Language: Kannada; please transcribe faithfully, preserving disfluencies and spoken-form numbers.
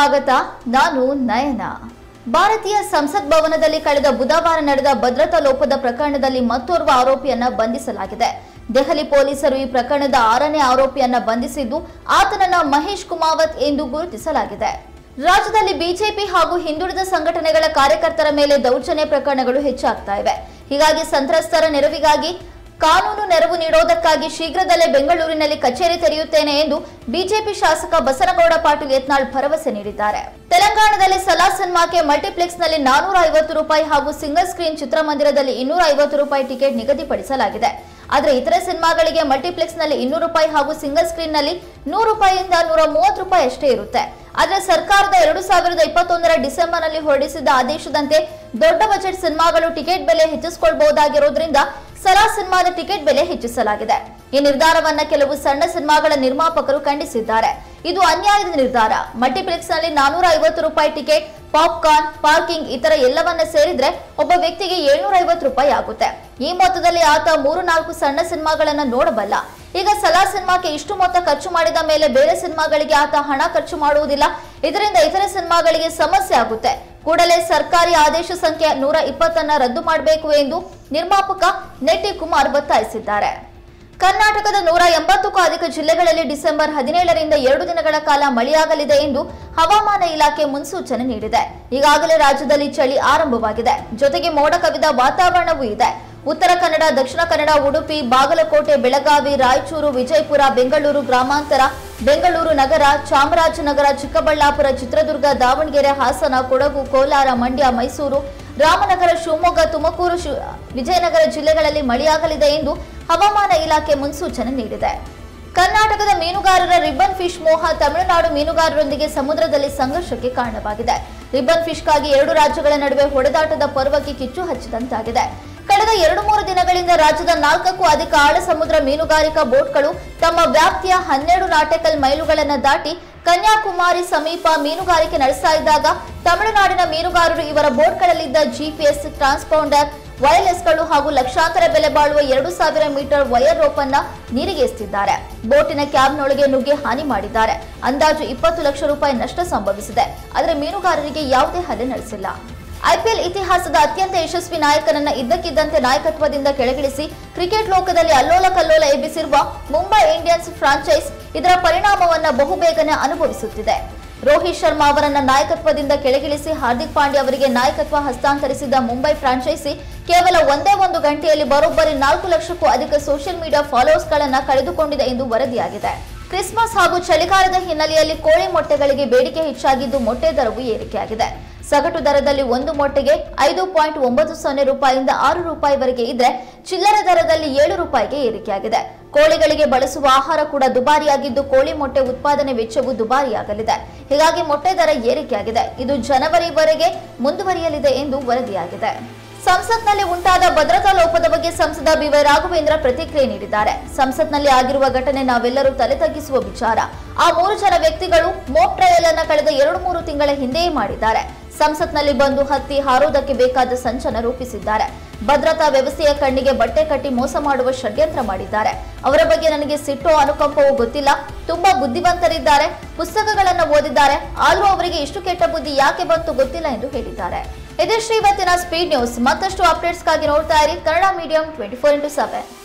ಸ್ವಾಗತ. ನಾನು ನಯನ. ಭಾರತೀಯ ಸಂಸತ್ ಭವನದಲ್ಲಿ ಕಳೆದ ಬುಧವಾರ ನಡೆದ ಭದ್ರತಾ ಲೋಪದ ಪ್ರಕರಣದಲ್ಲಿ ಮತ್ತೋರ್ವ ಆರೋಪಿಯನ್ನ ಬಂಧಿಸಲಾಗಿದೆ. ದೆಹಲಿ ಪೊಲೀಸರು ಈ ಪ್ರಕರಣದ ಆರನೇ ಆರೋಪಿಯನ್ನ ಬಂಧಿಸಿದ್ದು ಆತನನ್ನ ಮಹೇಶ್ ಕುಮಾವತ್ ಎಂದು ಗುರುತಿಸಲಾಗಿದೆ. ರಾಜ್ಯದಲ್ಲಿ ಬಿಜೆಪಿ ಹಾಗೂ ಹಿಂದುಳಿದ ಸಂಘಟನೆಗಳ ಕಾರ್ಯಕರ್ತರ ಮೇಲೆ ದೌರ್ಜನ್ಯ ಪ್ರಕರಣಗಳು ಹೆಚ್ಚಾಗ್ತಾ ಇವೆ. ಹೀಗಾಗಿ ಸಂತ್ರಸ್ತರ ನೆರವಿಗಾಗಿ ಕಾನೂನು ನೆರವು ನೀಡುವುದಕ್ಕಾಗಿ ಶೀಘ್ರದಲ್ಲೇ ಬೆಂಗಳೂರಿನಲ್ಲಿ ಕಚೇರಿ ತೆರೆಯುತ್ತೇನೆ ಎಂದು ಬಿಜೆಪಿ ಶಾಸಕ ಬಸನಗೌಡ ಪಾಟೀಲ್ ಯತ್ನಾಳ್ ಭರವಸೆ ನೀಡಿದ್ದಾರೆ. ತೆಲಂಗಾಣದಲ್ಲಿ ಸಲಾ ಸಿನಿಮಾಕ್ಕೆ ಮಲ್ಟಿಪ್ಲೆಕ್ಸ್ನಲ್ಲಿ ನಾನೂರ ಐವತ್ತು ರೂಪಾಯಿ ಹಾಗೂ ಸಿಂಗಲ್ ಸ್ಕ್ರೀನ್ ಚಿತ್ರಮಂದಿರದಲ್ಲಿ ಇನ್ನೂರ ಐವತ್ತು ರೂಪಾಯಿ ಟಿಕೆಟ್ ನಿಗದಿಪಡಿಸಲಾಗಿದೆ. ಆದರೆ ಇತರೆ ಸಿನಿಮಾಗಳಿಗೆ ಮಲ್ಟಿಪ್ಲೆಕ್ಸ್ನಲ್ಲಿ ಇನ್ನೂರು ರೂಪಾಯಿ ಹಾಗೂ ಸಿಂಗಲ್ ಸ್ಕ್ರೀನ್ನಲ್ಲಿ ನೂರು ರೂಪಾಯಿಯಿಂದ ನೂರ ಮೂವತ್ತು ರೂಪಾಯಿ ಅಷ್ಟೇ ಇರುತ್ತೆ. ಆದರೆ ಸರ್ಕಾರದ ಎರಡು ಸಾವಿರದ ಇಪ್ಪತ್ತೊಂದರ ಡಿಸೆಂಬರ್ನಲ್ಲಿ ಹೊರಡಿಸಿದ ಆದೇಶದಂತೆ ದೊಡ್ಡ ಬಜೆಟ್ ಸಿನಿಮಾಗಳು ಟಿಕೆಟ್ ಬೆಲೆ ಹೆಚ್ಚಿಸಿಕೊಳ್ಳಬಹುದಾಗಿರುವುದರಿಂದ ಸಲಾ ಸಿನಿಮಾದ ಟಿಕೆಟ್ ಬೆಲೆ ಹೆಚ್ಚಿಸಲಾಗಿದೆ. ಈ ನಿರ್ಧಾರವನ್ನ ಕೆಲವು ಸಣ್ಣ ಸಿನಿಮಾಗಳ ನಿರ್ಮಾಪಕರು ಖಂಡಿಸಿದ್ದಾರೆ. ಇದು ಅನ್ಯಾಯದ ನಿರ್ಧಾರ. ಮಲ್ಟಿಪ್ಲೆಕ್ಸ್ನಲ್ಲಿ ನಾನೂರ ಐವತ್ತು ರೂಪಾಯಿ ಟಿಕೆಟ್, ಪಾಪ್ಕಾರ್ನ್, ಪಾರ್ಕಿಂಗ್ ಇತರ ಎಲ್ಲವನ್ನ ಸೇರಿದ್ರೆ ಒಬ್ಬ ವ್ಯಕ್ತಿಗೆ ಏಳ್ನೂರ ಐವತ್ತು ರೂಪಾಯಿ ಆಗುತ್ತೆ. ಈ ಮೊತ್ತದಲ್ಲಿ ಆತ ಮೂರು ನಾಲ್ಕು ಸಣ್ಣ ಸಿನಿಮಾಗಳನ್ನ ನೋಡಬಲ್ಲ. ಈಗ ಸಲಾ ಸಿನಿಮಾಕ್ಕೆ ಇಷ್ಟು ಮೊತ್ತ ಖರ್ಚು ಮಾಡಿದ ಮೇಲೆ ಬೇರೆ ಸಿನಿಮಾಗಳಿಗೆ ಆತ ಹಣ ಖರ್ಚು ಮಾಡುವುದಿಲ್ಲ. ಇದರಿಂದ ಇತರೆ ಸಿನಿಮಾಗಳಿಗೆ ಸಮಸ್ಯೆ ಆಗುತ್ತೆ. ಕೂಡಲೇ ಸರ್ಕಾರಿ ಆದೇಶ ಸಂಖ್ಯೆ ನೂರ ಇಪ್ಪತ್ತನ್ನ ರದ್ದು ಮಾಡಬೇಕು ಎಂದು ನಿರ್ಮಾಪಕ ನೆಟ್ಟಿ ಕುಮಾರ್ ಒತ್ತಾಯಿಸಿದ್ದಾರೆ. ಕರ್ನಾಟಕದ ನೂರ ಎಂಬತ್ತಕ್ಕೂ ಅಧಿಕ ಜಿಲ್ಲೆಗಳಲ್ಲಿ ಡಿಸೆಂಬರ್ ಹದಿನೇಳರಿಂದ ಎರಡು ದಿನಗಳ ಕಾಲ ಮಳೆಯಾಗಲಿದೆ ಎಂದು ಹವಾಮಾನ ಇಲಾಖೆ ಮುನ್ಸೂಚನೆ ನೀಡಿದೆ. ಈಗಾಗಲೇ ರಾಜ್ಯದಲ್ಲಿ ಚಳಿ ಆರಂಭವಾಗಿದೆ. ಜೊತೆಗೆ ಮೋಡ ಕವಿದ ವಾತಾವರಣವೂ ಇದೆ. ಉತ್ತರ ಕನ್ನಡ, ದಕ್ಷಿಣ ಕನ್ನಡ, ಉಡುಪಿ, ಬಾಗಲಕೋಟೆ, ಬೆಳಗಾವಿ, ರಾಯಚೂರು, ವಿಜಯಪುರ, ಬೆಂಗಳೂರು ಗ್ರಾಮಾಂತರ, ಬೆಂಗಳೂರು ನಗರ, ಚಾಮರಾಜನಗರ, ಚಿಕ್ಕಬಳ್ಳಾಪುರ, ಚಿತ್ರದುರ್ಗ, ದಾವಣಗೆರೆ, ಹಾಸನ, ಕೊಡಗು, ಕೋಲಾರ, ಮಂಡ್ಯ, ಮೈಸೂರು, ರಾಮನಗರ, ಶಿವಮೊಗ್ಗ, ತುಮಕೂರು, ವಿಜಯನಗರ ಜಿಲ್ಲೆಗಳಲ್ಲಿ ಮಳೆಯಾಗಲಿದೆ ಎಂದು ಹವಾಮಾನ ಇಲಾಖೆ ಮುನ್ಸೂಚನೆ ನೀಡಿದೆ. ಕರ್ನಾಟಕದ ಮೀನುಗಾರರ ರಿಬ್ಬನ್ ಫಿಶ್ ಮೋಹ ತಮಿಳುನಾಡು ಮೀನುಗಾರರೊಂದಿಗೆ ಸಮುದ್ರದಲ್ಲಿ ಸಂಘರ್ಷಕ್ಕೆ ಕಾರಣವಾಗಿದೆ. ರಿಬ್ಬನ್ ಫಿಶ್ಗಾಗಿ ಎರಡು ರಾಜ್ಯಗಳ ನಡುವೆ ಹೊಡೆದಾಟದ ಪರ್ವಕ್ಕೆ ಕಿಚ್ಚು ಹಚ್ಚಿದಂತಾಗಿದೆ. ಕಳೆದ ಎರಡು ಮೂರು ದಿನಗಳಿಂದ ರಾಜ್ಯದ ನಾಲ್ಕಕ್ಕೂ ಅಧಿಕ ಆಳ ಸಮುದ್ರ ಮೀನುಗಾರಿಕಾ ಬೋಟ್ಗಳು ತಮ್ಮ ವ್ಯಾಪ್ತಿಯ ಹನ್ನೆರಡು ನಾಟಿಕಲ್ ಮೈಲುಗಳನ್ನು ದಾಟಿ ಕನ್ಯಾಕುಮಾರಿ ಸಮೀಪ ಮೀನುಗಾರಿಕೆ ನಡೆಸ್ತಾ ಇದ್ದಾಗ ತಮಿಳುನಾಡಿನ ಮೀನುಗಾರರು ಇವರ ಬೋಟ್ಗಳಲ್ಲಿದ್ದ ಜಿಪಿಎಸ್ ಟ್ರಾನ್ಸ್ಪಾಂಡರ್, ವೈರ್ಲೆಸ್ಗಳು ಹಾಗೂ ಲಕ್ಷಾಂತರ ಬೆಲೆ ಬಾಳುವ ಎರಡು ಸಾವಿರ ಮೀಟರ್ ವೈರ್ ರೋಪ್ ಅನ್ನ ನೀರಿಗೆ ಎಸೆದಿದ್ದಾರೆ. ಬೋಟಿನ ಕ್ಯಾಬ್ನೊಳಗೆ ನುಗ್ಗಿ ಹಾನಿ ಮಾಡಿದ್ದಾರೆ. ಅಂದಾಜು ಇಪ್ಪತ್ತು ಲಕ್ಷ ರೂಪಾಯಿ ನಷ್ಟ ಸಂಭವಿಸಿದೆ. ಆದರೆ ಮೀನುಗಾರರಿಗೆ ಯಾವುದೇ ಹಲ್ಲೆ ನಡೆಸಿಲ್ಲ. ಐಪಿಎಲ್ ಇತಿಹಾಸದ ಅತ್ಯಂತ ಯಶಸ್ವಿ ನಾಯಕನನ್ನ ಇದ್ದಕ್ಕಿದ್ದಂತೆ ನಾಯಕತ್ವದಿಂದ ಕೆಳಗಿಳಿಸಿ ಕ್ರಿಕೆಟ್ ಲೋಕದಲ್ಲಿ ಅಲ್ಲೋಲ ಕಲ್ಲೋಲ ಎಬ್ಬಿಸಿರುವ ಮುಂಬೈ ಇಂಡಿಯನ್ಸ್ ಫ್ರಾಂಚೈಸ್ ಇದರ ಪರಿಣಾಮವನ್ನ ಬಹುಬೇಗನೆ ಅನುಭವಿಸುತ್ತಿದೆ. ರೋಹಿತ್ ಶರ್ಮಾ ಅವರನ್ನ ನಾಯಕತ್ವದಿಂದ ಕೆಳಗಿಳಿಸಿ ಹಾರ್ದಿಕ್ ಪಾಂಡ್ಯ ಅವರಿಗೆ ನಾಯಕತ್ವ ಹಸ್ತಾಂತರಿಸಿದ ಮುಂಬೈ ಫ್ರಾಂಚೈಸಿ ಕೇವಲ ಒಂದೇ ಒಂದು ಗಂಟೆಯಲ್ಲಿ ಬರೋಬ್ಬರಿ ನಾಲ್ಕು ಲಕ್ಷಕ್ಕೂ ಅಧಿಕ ಸೋಷಿಯಲ್ ಮೀಡಿಯಾ ಫಾಲೋವರ್ಸ್ ಗಳನ್ನ ಕಳೆದುಕೊಂಡಿದೆ ಎಂದು ವರದಿಯಾಗಿದೆ. ಕ್ರಿಸ್ಮಸ್ ಹಾಗೂ ಚಳಿಗಾಲದ ಹಿನ್ನೆಲೆಯಲ್ಲಿ ಕೋಳಿ ಮೊಟ್ಟೆಗಳಿಗೆ ಬೇಡಿಕೆ ಹೆಚ್ಚಾಗಿದ್ದು ಮೊಟ್ಟೆ ದರವು ಏರಿಕೆಯಾಗಿದೆ. ಸಗಟು ದರದಲ್ಲಿ ಒಂದು ಮೊಟ್ಟೆಗೆ ಐದು ಪಾಯಿಂಟ್ ಒಂಬತ್ತು ಸೊನ್ನೆ ರೂಪಾಯಿಯಿಂದ ಆರು ರೂಪಾಯಿವರೆಗೆ ಇದ್ರೆ ಚಿಲ್ಲರೆ ದರದಲ್ಲಿ ಏಳು ರೂಪಾಯಿಗೆ ಏರಿಕೆಯಾಗಿದೆ. ಕೋಳಿಗಳಿಗೆ ಬಳಸುವ ಆಹಾರ ಕೂಡ ದುಬಾರಿಯಾಗಿದ್ದು ಕೋಳಿ ಮೊಟ್ಟೆ ಉತ್ಪಾದನೆ ವೆಚ್ಚವು ದುಬಾರಿಯಾಗಲಿದೆ. ಹೀಗಾಗಿ ಮೊಟ್ಟೆ ದರ ಏರಿಕೆಯಾಗಿದೆ. ಇದು ಜನವರಿವರೆಗೆ ಮುಂದುವರಿಯಲಿದೆ ಎಂದು ವರದಿಯಾಗಿದೆ. ಸಂಸತ್ನಲ್ಲಿ ಉಂಟಾದ ಭದ್ರತಾ ಲೋಪದ ಬಗ್ಗೆ ಸಂಸದ ಬಿವೈ ರಾಘವೇಂದ್ರ ಪ್ರತಿಕ್ರಿಯೆ ನೀಡಿದ್ದಾರೆ. ಸಂಸತ್ನಲ್ಲಿ ಆಗಿರುವ ಘಟನೆ ನಾವೆಲ್ಲರೂ ತಲೆ ತಗ್ಗಿಸುವ ವಿಚಾರ. ಆ ಮೂರು ಜನ ವ್ಯಕ್ತಿಗಳು ಮೋಕ್ ಟ್ರಯಲ್ ಅನ್ನ ಕಳೆದ ಎರಡು ಮೂರು ತಿಂಗಳ ಹಿಂದೆಯೇ ಮಾಡಿದ್ದಾರೆ. ಸಂಸತ್ನಲ್ಲಿ ಬಂದು ಹತ್ತಿ ಹಾರೋದಕ್ಕೆ ಬೇಕಾದ ಸಂಚನ ರೂಪಿಸಿದ್ದಾರೆ. ಭದ್ರತಾ ವ್ಯವಸ್ಥೆಯ ಕಣ್ಣಿಗೆ ಬಟ್ಟೆ ಕಟ್ಟಿ ಮೋಸ ಮಾಡುವ ಷಡ್ಯಂತ್ರ ಮಾಡಿದ್ದಾರೆ. ಅವರ ಬಗ್ಗೆ ನನಗೆ ಸಿಟ್ಟೋ ಅನುಕಂಪವೋ ಗೊತ್ತಿಲ್ಲ. ತುಂಬಾ ಬುದ್ಧಿವಂತರಿದ್ದಾರೆ, ಪುಸ್ತಕಗಳನ್ನು ಓದಿದ್ದಾರೆ. ಆದರೂ ಅವರಿಗೆ ಇಷ್ಟು ಕೆಟ್ಟ ಬುದ್ಧಿ ಯಾಕೆ ಬಂತು ಗೊತ್ತಿಲ್ಲ ಎಂದು ಹೇಳಿದ್ದಾರೆ. ಇದಿಷ್ಟು ಇವತ್ತಿನ ಸ್ಪೀಡ್ ನ್ಯೂಸ್. ಮತ್ತಷ್ಟು ಅಪ್ಡೇಟ್ಸ್ಗಾಗಿ ನೋಡ್ತಾ ಇರಿ Kannada medium twenty four into seven.